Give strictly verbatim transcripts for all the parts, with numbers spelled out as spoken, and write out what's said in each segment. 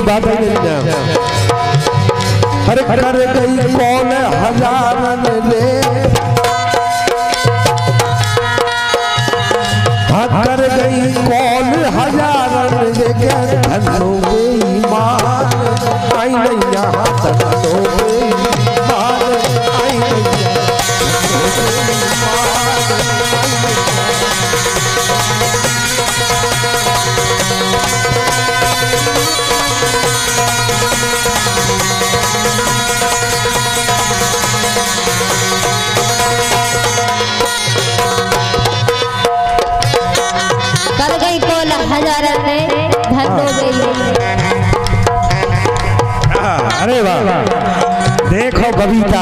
बात है ना। हर कर गई कौन हजारन ले, कर गई कौन हजारन ले के धनो बेईमान आई नहीं यहाँ धनो बेईमान आई नहीं अरे वाह, देखो बबीता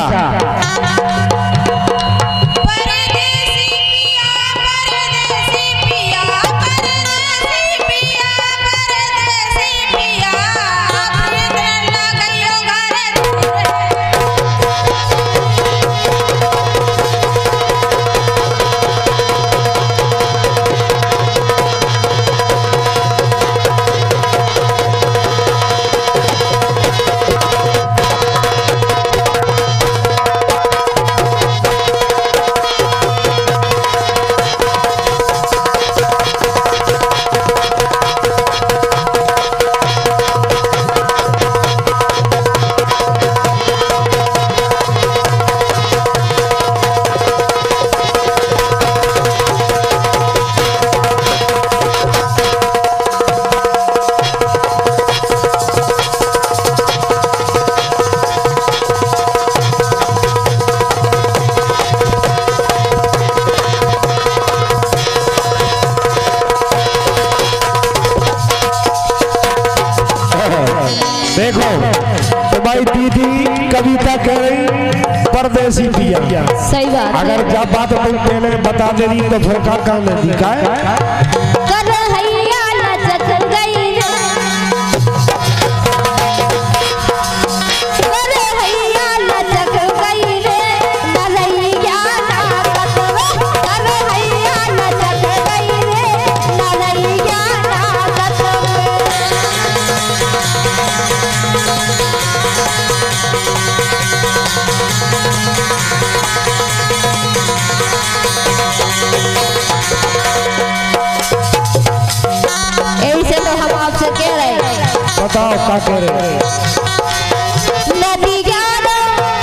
देखो तो भाई दीदी कविता कह रही परदेसी पिया। सही बात। अगर जब बात तुम पहले बता दे रही तो फिर का काम है दिखाए कर हैया लचक गई रे, कर हैया लचक गई रे, नरैया नाकत वे, कर हैया लचक गई रे, नरैया नाकत बताओ क्या कह रहे नदी जानो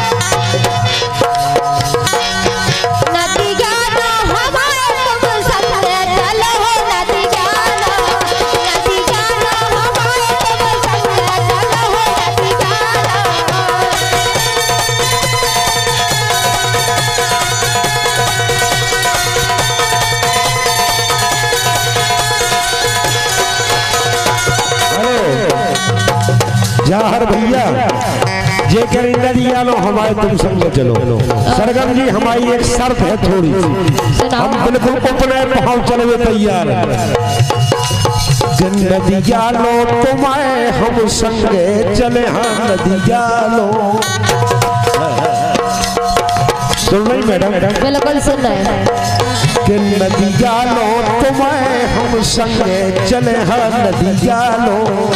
नदी जानो हमारे तुम संगे चलो, नदी जानो नदी जानो हमारे तुम संगे चलो, नदी जानो जहर भैया जे करी नदिया लो हमारे तुम संग चलो। सरगम जी हमारी एक शर्त है थोड़ी, हम बिल्कुल अपने पहुंच चले तैयार नदिया लो तुम्हारे हम संगे चले। हाँ नदिया लो, सुन रही मैडम? बिल्कुल सुन रहे हैं कि नदिया लो तुम्हारे हम संगे चले। हाँ नदिया लो,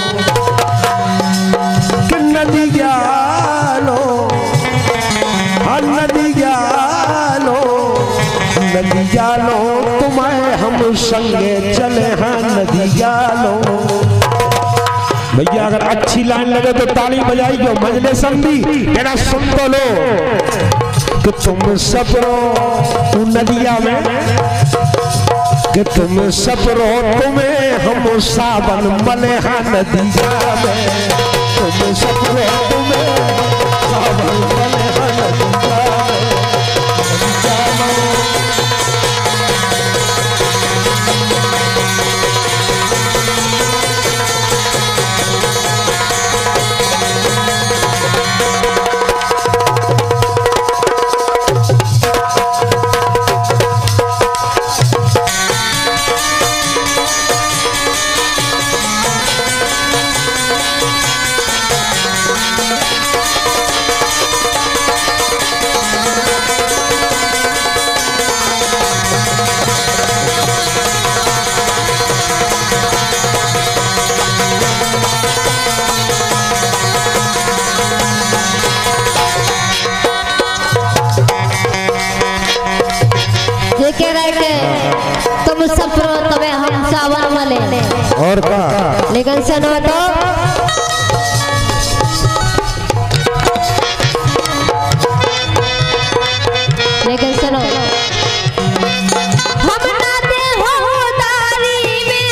नदी जालो, हाँ नदी जालो, नदी जालो तुम्हें हम संगे चले। हाँ नदी जालो। भैया अगर अच्छी लाइन लगे तो ताली बजाइयो, मजले समझी मेरा सुन तो लो कि तुम सपरो नदिया में, कि तुम सपरो तुम्हें हम सावन मले। हाँ नदिया में तुम सपरो तुम्हें सावन मले। हाँ नदिया माने और का लेकिन सुनो तो लेकिन सुनो हम नाते हो दारी में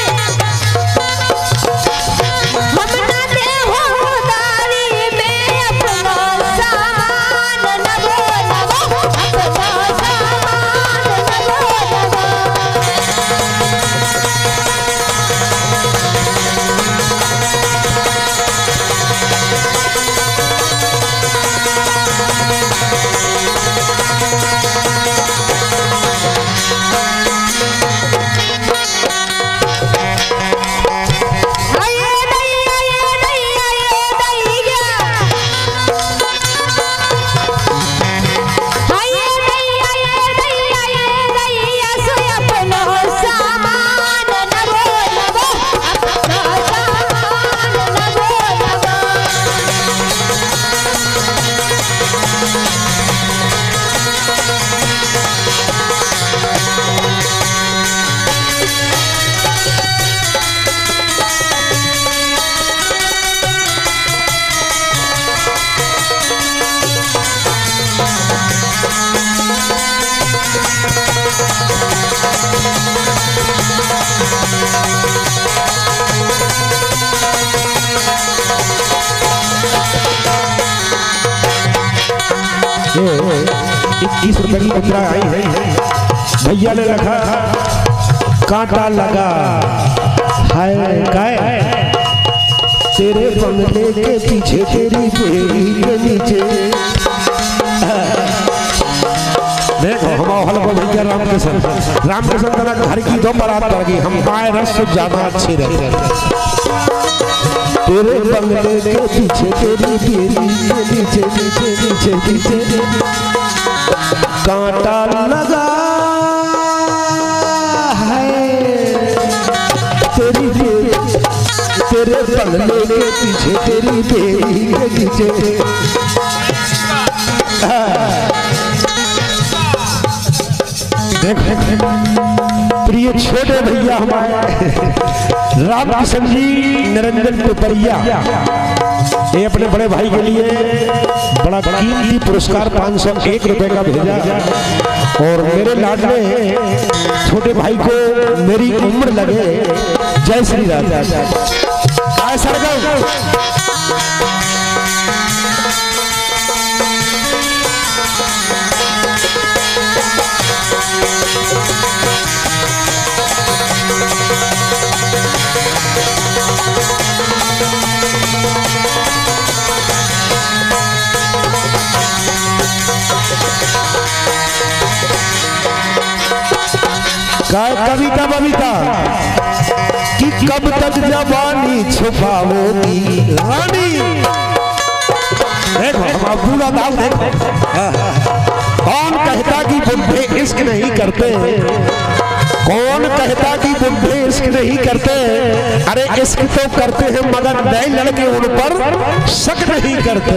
हम नाते हो दारी में अपना सामान नवो नवो अपना सामान नवो नवो इक्कीस रुपए की मुद्रा आई है। भैया ने रखा कांटा लगा हाय काय तेरे बंगले के पीछे तेरी बेड़ी के नीचे। देखो हम हलवा भैया रामकिशन रामकिशन तना घर की दो बारात पड़ गई हम पाए रस से ज्यादा अच्छे रहे। तेरे बंगले के पीछे तेरी बेड़ी के नीचे नीचे नीचे नीचे कांटा लगा है तेरी तेरे बंगले के पीछे तेरी बेड़ी के नीचे। प्रिय छोटे भैया हमारे रामकिशन जी निरंजन पिपरिया ये अपने बड़े भाई के लिए बड़ा कीमती पुरस्कार पाँच सौ एक रुपए का भेजा और मेरे लाडले छोटे भाई को मेरी उम्र लगे जय श्री राम। कविता बविता कि कब तक जवानी छुपाओगी रानी। देखो हम पूरा दाव देखो कौन कहता कि बुढ़े इश्क नहीं करते कौन कहता कि बुढ़े इश्क नहीं करते। अरे इश्क तो करते हैं मगर नए लड़के उन पर शक नहीं करते।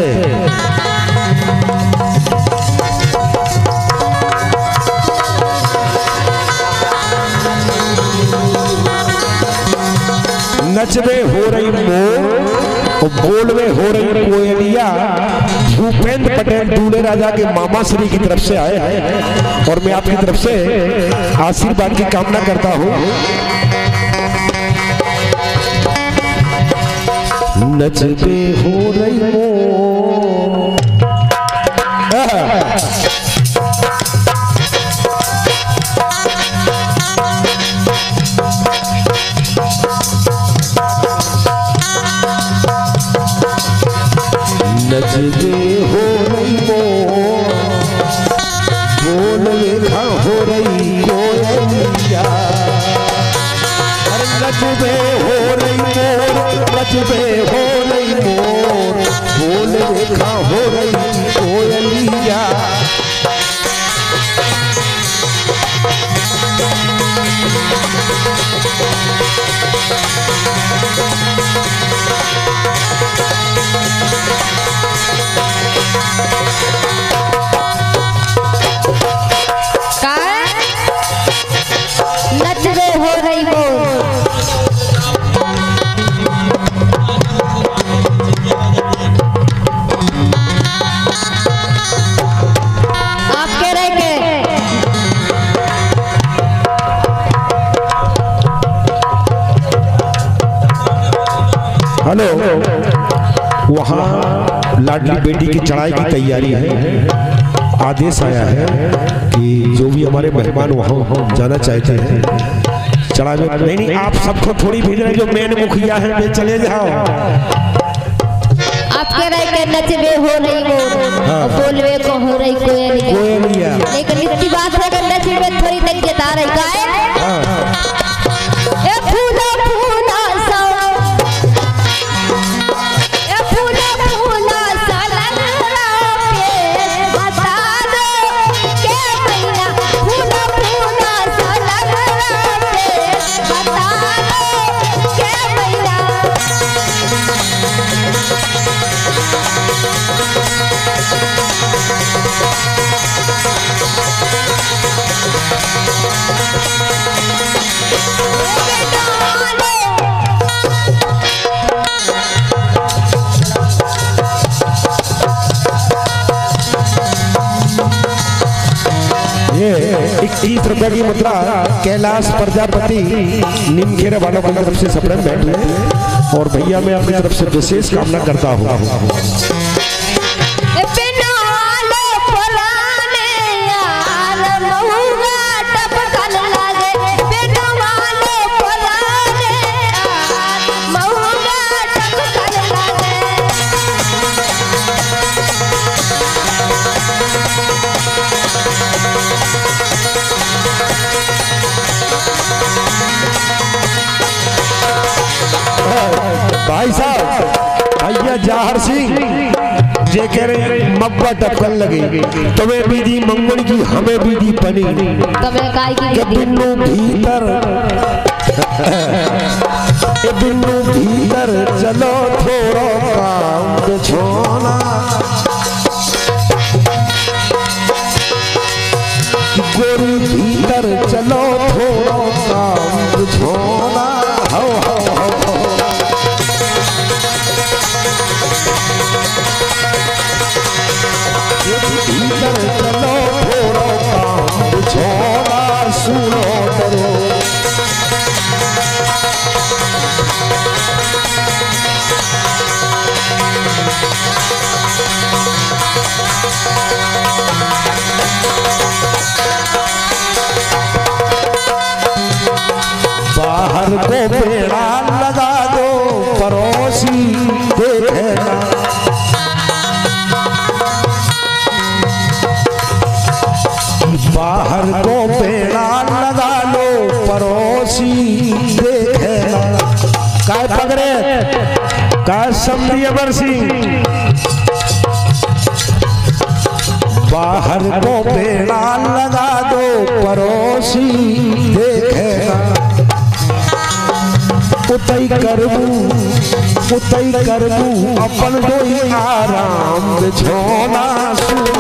नचवे हो रही मोर और बोलवे हो रही कोयलिया। भूपेंद्र पटेल दूल्हे राजा के मामा श्री की तरफ से आए हैं और मैं आपकी तरफ से आशीर्वाद की कामना करता हूँ। नचवे हो रही मोर नचवे हो रही मोर बोलवे हो रही कोयलिया। अरे नचवे हो रही मोर नचवे हो रही मोर बोलवे हो रही कोयलिया। हेलो, वहाँ लाडली बेटी की चढ़ाई की तैयारी है। आदेश आया है कि जो भी हमारे मेहमान वहाँ जाना चाहते हैं चढ़ाई में। नहीं नहीं, आप सबको थोड़ी भेज रहे हैं, जो मेन मुखिया है वे चले जाओ। आप कह रहे हैं नचबे हो रही वो, हाँ। बोलवे को हो रही कोयलिया कोयलिया, लेकिन इतनी बात है कि नचबे थोड़ी तक जता रही गाय। ए फूला फूला सा, ए फूला फूला सा लगरा पे बता दो के मैया, फूला फूला सा लगरा पे बता दो के मैया। ये इक्कीस रुपए की मुद्रा कैलाश प्रजापति निमखेरा वालों की तरफ से सप्रेम बैठ है और भैया मैं अपनी तरफ से विशेष कामना करता हूँ। भाई साहब, भैया जाहर सिंह जे कह रहे मब्बा टपकन लगे, तुम्हें भी दी मंगल की हमें भी दी पनी, तुम्हें काय की बिन्नू भीतर ए बिन्नू भीतर चलो थोड़ा काम छोना, गोरी भीतर चलो थोड़ा काम छोना। हो हो हो भीतर चलो थोड़ा काम छोड़ा, सुनो करो बाहर को बेड़ा लगा दो पड़ोसी देखेगा, बाहर को बेड़ा लगा लो पड़ोसी देखेगा। काय पकड़े काय समझी अमर सिंह, बाहर को बेड़ा लगा दो पड़ोसी देखेगा। उतई करबू उतई करबू अपन कोई आराम बिछोना, सुनो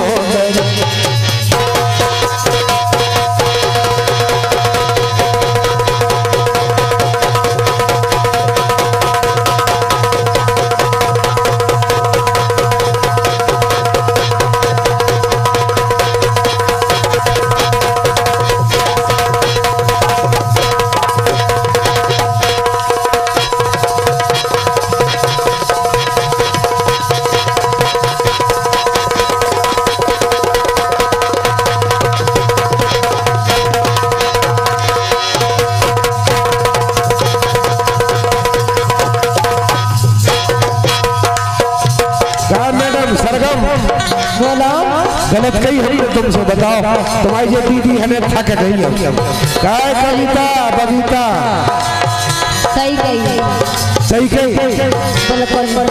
गलत कही है तो तुमसे बताओ, तुम्हारी जो दीदी है थक गई है काय कविता बबीता, सही कही सही कही बिल्कुल।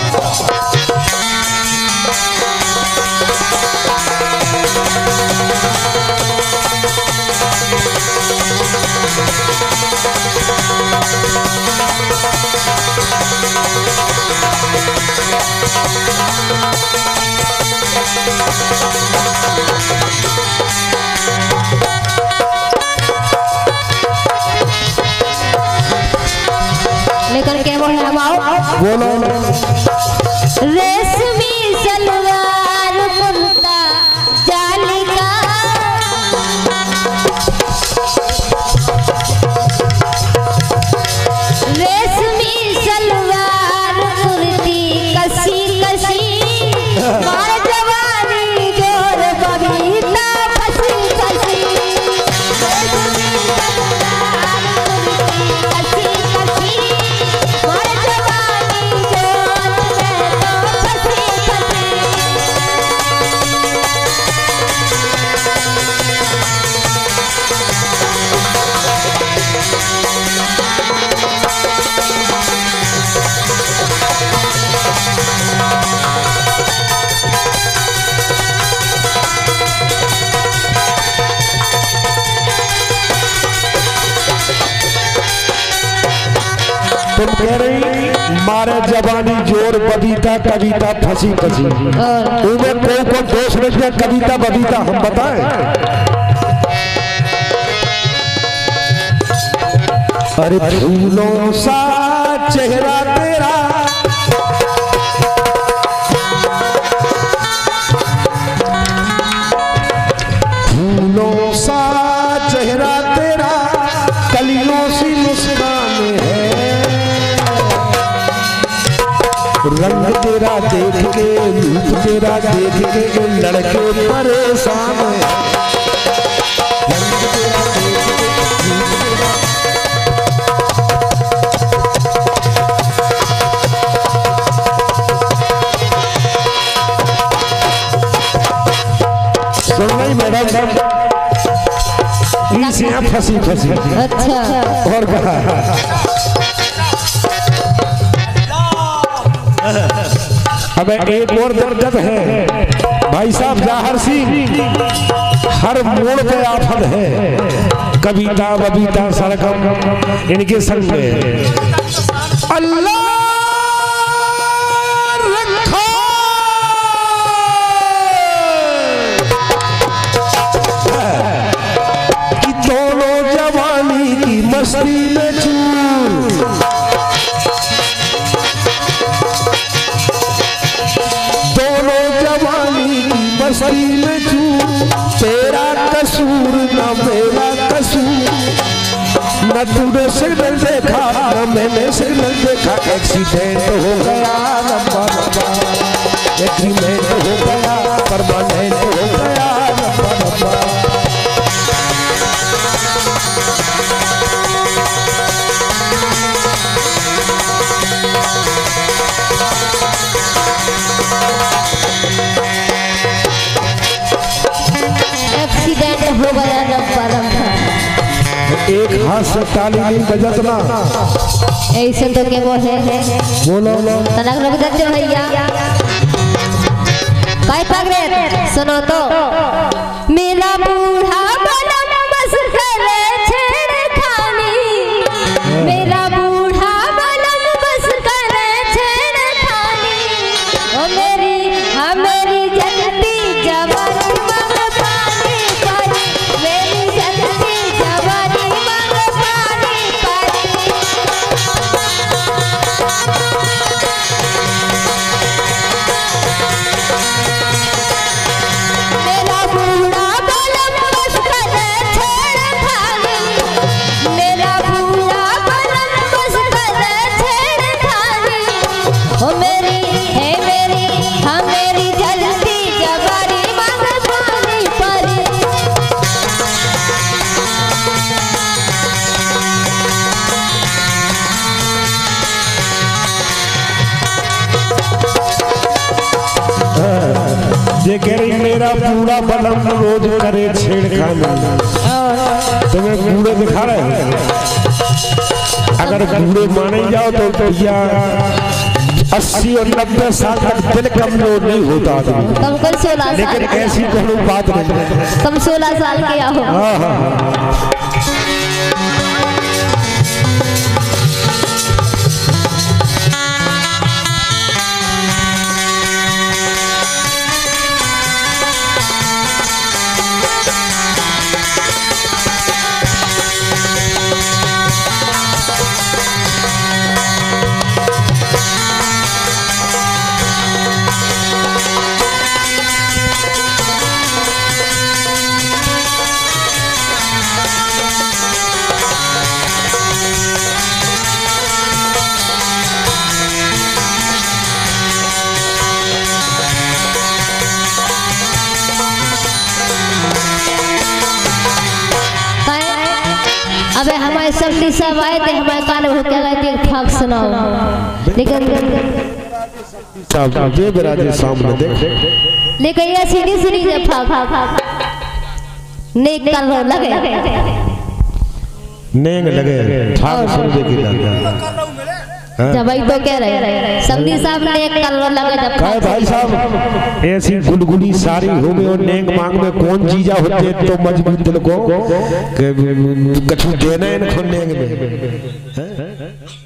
लेकर के बोल हम आओ बोलो। रेशमी सलवार कुर्ता जाली का, रेशमी सलवार तुम कह रही मारे जवानी जोर बबीता कविता फंसी फंसी उन्हें को को दोष रख दिया कविता बबीता हम बताएं। अरे फूलों सा चेहरा तेरा फूलों सा चेहरा तेरा कलियों सी मुस्कान है रंग तेरा देख के रूप तेरा देख के लड़के परेशान है रंग तेरा देख के रूप तेरा सुन नहीं मैडम इसे यहाँ फंसी फंसी अच्छा और कहा अब एक और दर्द है भाई साहब जाहर सिंह हर मोड़ पे आफत है कविता बबीता सरगम इनके संग में अल्लाह मस्ती में चूर दोनों जवानी की मस्ती में चूर तेरा कसूर न मेरा कसूर न तूने सिग्नल देखा न मैंने सिग्नल देखा एक्सीडेंट हो गया लंबा लंबा एग्रीमेंट हो गया परमानेंट हो गया लंबा लंबा हो गया लंबा लंबा एक हाथ से ताली नहीं बजत ना ऐसे तो के वो है बोलो तनक रख देते भैया काय पगरे सुनो तो मेरा बूढ़ा बनम बस करे छेड़खानी मेरा बूढ़ा बनम बस करे छेड़खानी ओ मेरी हाँ मेरी जलती जवानी ये कह रही मेरा पूरा बलम रोज करे छेड़खानी तुम्हें बूढ़े दिखा रहे हैं अगर बूढ़े माने जाओ तो भैया अस्सी और नब्बे साल तक दिल कमजोर नहीं होता कम कर सोलह लेकिन ऐसी कोई बात नहीं कम सोलह साल के हो हाँ हाँ अबे हमारे सबली सब आए थे हमारे कान में क्या कहते हैं फाक सुनाओ लेकिन साहब ये बराजे सामने देख लेकिन ये सीधी सुनी जे फाक नेक कर लगे नेंग लगे फाक सुन दे की लगे जब भाई तो कह रहे समझी साहब ने एक कलर लगा जब काय भाई साहब ऐसी गुलगुली सारी हो गई और नेंग मांग में कौन जीजा होते तो मजबूत दिल को कछु देना है इनको नेंग में